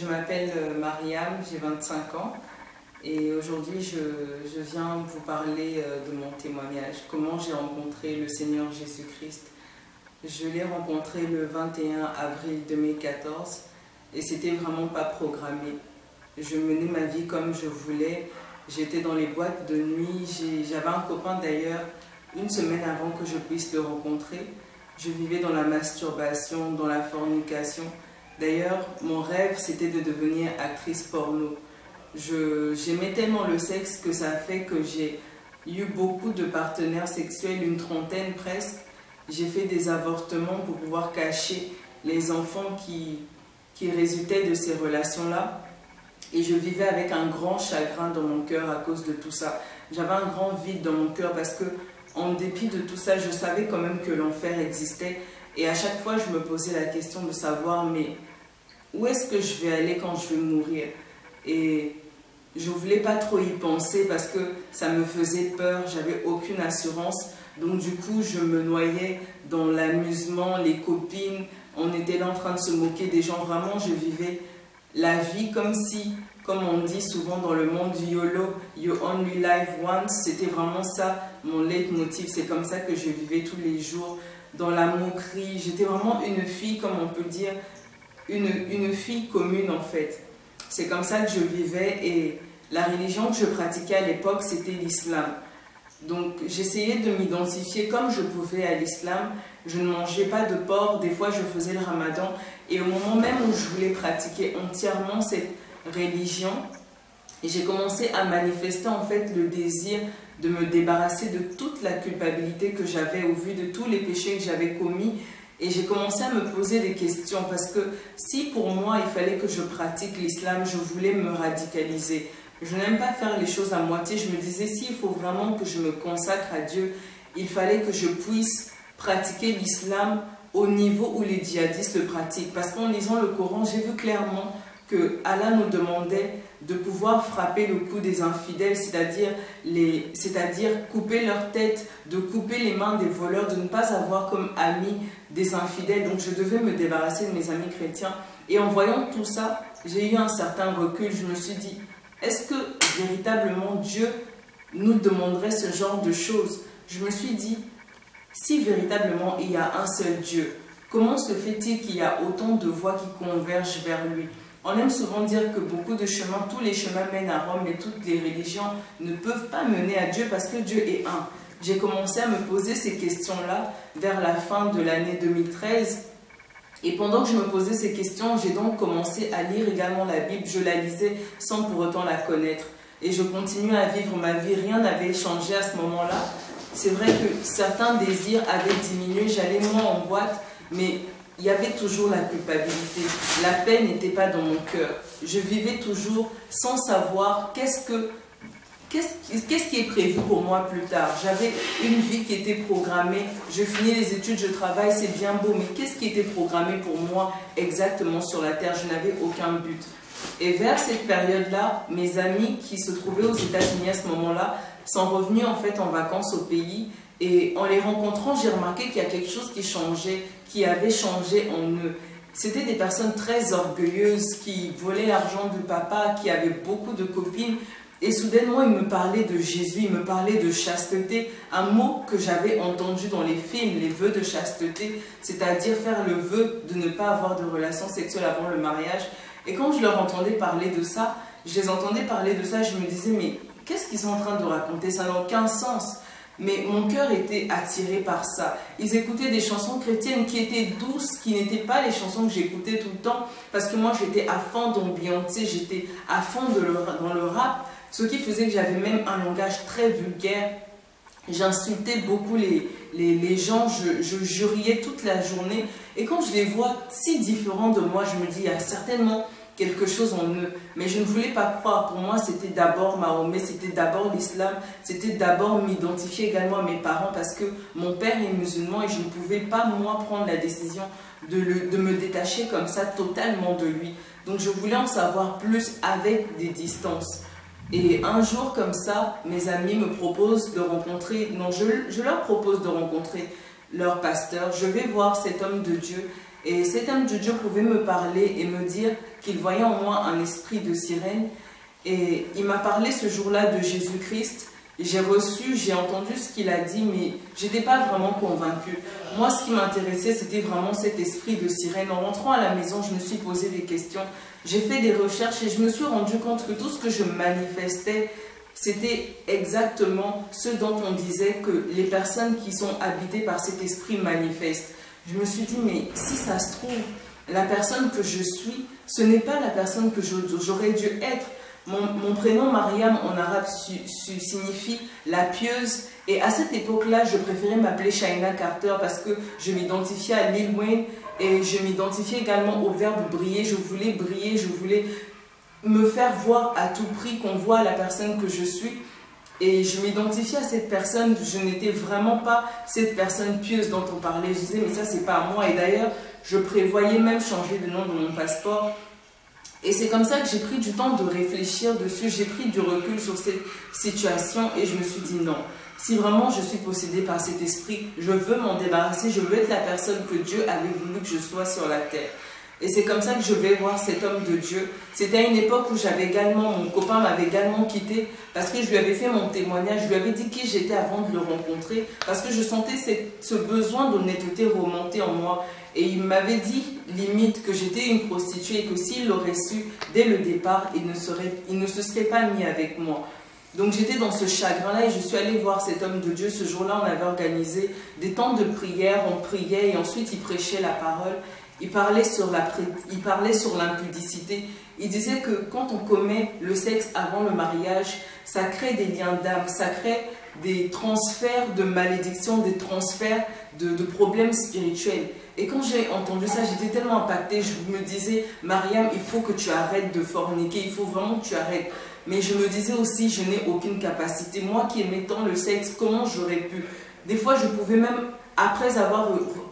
m'appelle Mariam, j'ai 25 ans et aujourd'hui je viens vous parler de mon témoignage, comment j'ai rencontré le Seigneur Jésus-Christ. Je l'ai rencontré le 21 avril 2014 et c'était vraiment pas programmé. Je menais ma vie comme je voulais, j'étais dans les boîtes de nuit, j'avais un copain d'ailleurs une semaine avant que je puisse le rencontrer. Je vivais dans la masturbation, dans la fornication. D'ailleurs, mon rêve, c'était de devenir actrice porno. J'aimais tellement le sexe que ça a fait que j'ai eu beaucoup de partenaires sexuels, une trentaine presque. J'ai fait des avortements pour pouvoir cacher les enfants qui résultaient de ces relations-là. Et je vivais avec un grand chagrin dans mon cœur à cause de tout ça. J'avais un grand vide dans mon cœur parce que, en dépit de tout ça, je savais quand même que l'enfer existait. Et à chaque fois, je me posais la question de savoir, mais où est-ce que je vais aller quand je vais mourir? Et je ne voulais pas trop y penser parce que ça me faisait peur, j'avais aucune assurance. Donc du coup, je me noyais dans l'amusement, les copines. On était là en train de se moquer des gens. Vraiment, je vivais la vie comme si, comme on dit souvent dans le monde du YOLO, You Only Live Once, c'était vraiment ça mon leitmotiv. C'est comme ça que je vivais tous les jours, dans la moquerie. J'étais vraiment une fille, comme on peut dire, une fille commune en fait. C'est comme ça que je vivais et la religion que je pratiquais à l'époque, c'était l'islam. Donc j'essayais de m'identifier comme je pouvais à l'islam. Je ne mangeais pas de porc, des fois je faisais le ramadan. Et au moment même où je voulais pratiquer entièrement cette religion, j'ai commencé à manifester en fait le désir de me débarrasser de toute la culpabilité que j'avais au vu de tous les péchés que j'avais commis. Et j'ai commencé à me poser des questions parce que si pour moi il fallait que je pratique l'islam, je voulais me radicaliser. Je n'aime pas faire les choses à moitié. Je me disais, s'il faut vraiment que je me consacre à Dieu, il fallait que je puisse pratiquer l'islam au niveau où les djihadistes le pratiquent. Parce qu'en lisant le Coran, j'ai vu clairement que Allah nous demandait de pouvoir frapper le cou des infidèles, c'est-à-dire couper leur tête, de couper les mains des voleurs, de ne pas avoir comme amis des infidèles. Donc je devais me débarrasser de mes amis chrétiens. Et en voyant tout ça, j'ai eu un certain recul. Je me suis dit, est-ce que véritablement Dieu nous demanderait ce genre de choses? Je me suis dit, si véritablement il y a un seul Dieu, comment se fait-il qu'il y a autant de voies qui convergent vers lui? On aime souvent dire que beaucoup de chemins, tous les chemins mènent à Rome et toutes les religions ne peuvent pas mener à Dieu parce que Dieu est un. J'ai commencé à me poser ces questions-là vers la fin de l'année 2013. Et pendant que je me posais ces questions, j'ai donc commencé à lire également la Bible. Je la lisais sans pour autant la connaître. Et je continuais à vivre ma vie. Rien n'avait changé à ce moment-là. C'est vrai que certains désirs avaient diminué. J'allais moins en boîte, mais il y avait toujours la culpabilité. La paix n'était pas dans mon cœur. Je vivais toujours sans savoir qu'est-ce qui est prévu pour moi plus tard. J'avais une vie qui était programmée. Je finis les études, je travaille, c'est bien beau. Mais qu'est-ce qui était programmé pour moi exactement sur la terre? Je n'avais aucun but. Et vers cette période-là, mes amis qui se trouvaient aux États-Unis à ce moment-là sont revenus en fait en vacances au pays. Et en les rencontrant, j'ai remarqué qu'il y a quelque chose qui changeait, qui avait changé en eux. C'était des personnes très orgueilleuses qui volaient l'argent du papa, qui avaient beaucoup de copines. Et soudainement, ils me parlaient de Jésus, ils me parlaient de chasteté, un mot que j'avais entendu dans les films, les vœux de chasteté, c'est-à-dire faire le vœu de ne pas avoir de relations sexuelles avant le mariage. Et quand je leur entendais parler de ça, je les entendais parler de ça, je me disais, mais qu'est-ce qu'ils sont en train de raconter? Ça n'a aucun sens. Mais mon cœur était attiré par ça. Ils écoutaient des chansons chrétiennes qui étaient douces, qui n'étaient pas les chansons que j'écoutais tout le temps. Parce que moi, j'étais à fond dans Beyoncé, j'étais à fond dans le rap. Ce qui faisait que j'avais même un langage très vulgaire. J'insultais beaucoup les gens, je riais toute la journée. Et quand je les vois si différents de moi, je me dis, il y a certainement quelque chose en eux. Mais je ne voulais pas croire. Pour moi, c'était d'abord Mahomet, c'était d'abord l'islam, c'était d'abord m'identifier également à mes parents parce que mon père est musulman et je ne pouvais pas, moi, prendre la décision de me détacher comme ça totalement de lui. Donc, je voulais en savoir plus avec des distances. Et un jour comme ça, mes amis me proposent de rencontrer, non, je leur propose de rencontrer leur pasteur. Je vais voir cet homme de Dieu Et cet homme de Dieu pouvait me parler et me dire qu'il voyait en moi un esprit de sirène. Et il m'a parlé ce jour-là de Jésus-Christ. J'ai reçu, j'ai entendu ce qu'il a dit, mais je n'étais pas vraiment convaincue. Moi, ce qui m'intéressait, c'était vraiment cet esprit de sirène. En rentrant à la maison, je me suis posé des questions. J'ai fait des recherches et je me suis rendu compte que tout ce que je manifestais, c'était exactement ce dont on disait que les personnes qui sont habitées par cet esprit manifestent. Je me suis dit, mais si ça se trouve, la personne que je suis, ce n'est pas la personne que j'aurais dû être. Mon prénom Mariam en arabe signifie la pieuse. Et à cette époque-là, je préférais m'appeler Shaina Carter parce que je m'identifiais à Lil Wayne et je m'identifiais également au verbe briller. Je voulais briller, je voulais me faire voir à tout prix, qu'on voit la personne que je suis. Et je m'identifiais à cette personne, je n'étais vraiment pas cette personne pieuse dont on parlait. Je disais, mais ça, c'est pas moi. Et d'ailleurs, je prévoyais même changer de nom dans mon passeport. Et c'est comme ça que j'ai pris du temps de réfléchir dessus, j'ai pris du recul sur cette situation et je me suis dit non. Si vraiment je suis possédée par cet esprit, je veux m'en débarrasser, je veux être la personne que Dieu avait voulu que je sois sur la terre. Et c'est comme ça que je vais voir cet homme de Dieu. C'était à une époque où mon copain m'avait également quitté parce que je lui avais fait mon témoignage, je lui avais dit qui j'étais avant de le rencontrer parce que je sentais ce besoin d'honnêteté remonter en moi. Et il m'avait dit, limite, que j'étais une prostituée et que s'il l'aurait su dès le départ, il ne se serait pas mis avec moi. Donc j'étais dans ce chagrin-là et je suis allée voir cet homme de Dieu. Ce jour-là, on avait organisé des temps de prière, on priait et ensuite il prêchait la parole. Il parlait sur l'impudicité. Il disait que quand on commet le sexe avant le mariage, ça crée des liens d'âme, ça crée des transferts de malédictions, des transferts de problèmes spirituels. Et quand j'ai entendu ça, j'étais tellement impactée, je me disais, Mariam, il faut que tu arrêtes de forniquer, il faut vraiment que tu arrêtes. Mais je me disais aussi, je n'ai aucune capacité. Moi qui aimais tant le sexe, comment j'aurais pu? Des fois, je pouvais même, après avoir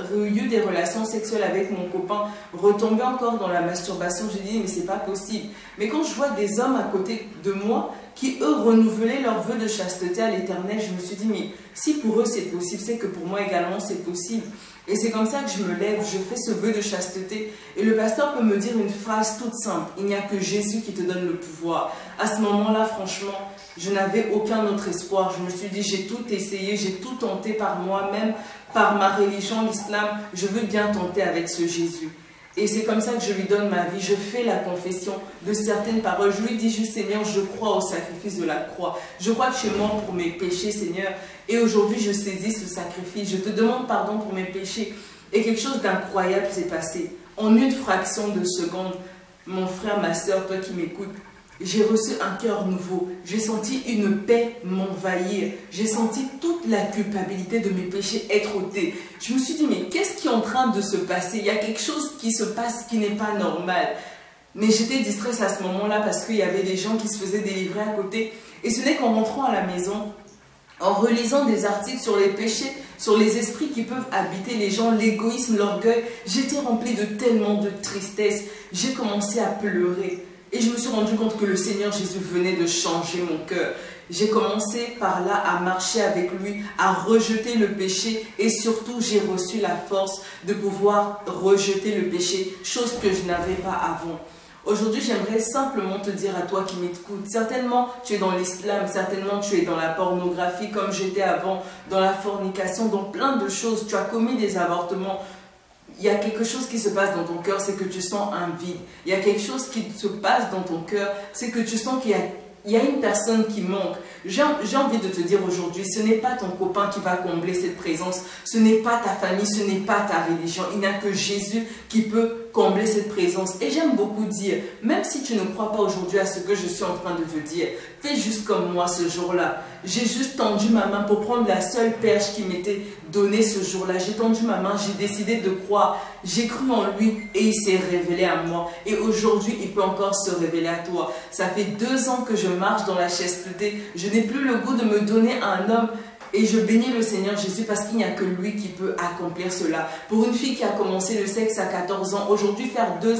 eu des relations sexuelles avec mon copain, retomber encore dans la masturbation. J'ai dit, mais c'est pas possible. Mais quand je vois des hommes à côté de moi, qui eux renouvelaient leur vœu de chasteté à l'Éternel, je me suis dit, mais si pour eux c'est possible, c'est que pour moi également c'est possible. Et c'est comme ça que je me lève, je fais ce vœu de chasteté. Et le pasteur peut me dire une phrase toute simple, il n'y a que Jésus qui te donne le pouvoir. À ce moment-là, franchement, je n'avais aucun autre espoir. Je me suis dit, j'ai tout essayé, j'ai tout tenté par moi-même, par ma religion, l'islam. Je veux bien tenter avec ce Jésus. Et c'est comme ça que je lui donne ma vie. Je fais la confession de certaines paroles. Je lui dis juste, Seigneur, je crois au sacrifice de la croix. Je crois que tu es mort pour mes péchés, Seigneur. Et aujourd'hui, je saisis ce sacrifice. Je te demande pardon pour mes péchés. Et quelque chose d'incroyable s'est passé. En une fraction de seconde, mon frère, ma soeur, toi qui m'écoutes, j'ai reçu un cœur nouveau. J'ai senti une paix m'envahir. J'ai senti toute la culpabilité de mes péchés être ôtée. Je me suis dit, mais qu'est-ce qui est en train de se passer? Il y a quelque chose qui se passe qui n'est pas normal. Mais j'étais distraite à ce moment-là parce qu'il y avait des gens qui se faisaient délivrer à côté. Et ce n'est qu'en rentrant à la maison, en relisant des articles sur les péchés, sur les esprits qui peuvent habiter les gens, l'égoïsme, l'orgueil, j'étais remplie de tellement de tristesse. J'ai commencé à pleurer. Et je me suis rendu compte que le Seigneur Jésus venait de changer mon cœur. J'ai commencé par là à marcher avec lui, à rejeter le péché et surtout j'ai reçu la force de pouvoir rejeter le péché, chose que je n'avais pas avant. Aujourd'hui, j'aimerais simplement te dire à toi qui m'écoutes, certainement tu es dans l'islam, certainement tu es dans la pornographie comme j'étais avant, dans la fornication, dans plein de choses, tu as commis des avortements. Il y a quelque chose qui se passe dans ton cœur, c'est que tu sens un vide. Il y a quelque chose qui se passe dans ton cœur, c'est que tu sens qu'il y a une personne qui manque. J'ai envie de te dire aujourd'hui, ce n'est pas ton copain qui va combler cette présence, ce n'est pas ta famille, ce n'est pas ta religion. Il n'y a que Jésus qui peut combler cette présence. Et j'aime beaucoup dire, même si tu ne crois pas aujourd'hui à ce que je suis en train de te dire, fais juste comme moi ce jour-là. J'ai juste tendu ma main pour prendre la seule perche qui m'était donnée ce jour-là. J'ai tendu ma main, j'ai décidé de croire. J'ai cru en lui et il s'est révélé à moi. Et aujourd'hui, il peut encore se révéler à toi. Ça fait 2 ans que je marche dans la chasteté. Je n'ai plus le goût de me donner à un homme. Et je bénis le Seigneur Jésus parce qu'il n'y a que lui qui peut accomplir cela. Pour une fille qui a commencé le sexe à 14 ans, aujourd'hui faire 2 ans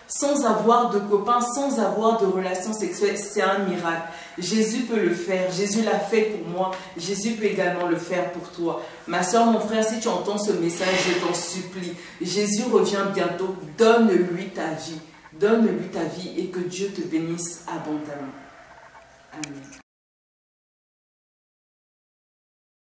sans avoir de copains, sans avoir de relations sexuelles. C'est un miracle. Jésus peut le faire. Jésus l'a fait pour moi. Jésus peut également le faire pour toi. Ma soeur, mon frère, si tu entends ce message, je t'en supplie. Jésus revient bientôt. Donne-lui ta vie. Donne-lui ta vie et que Dieu te bénisse abondamment. Amen.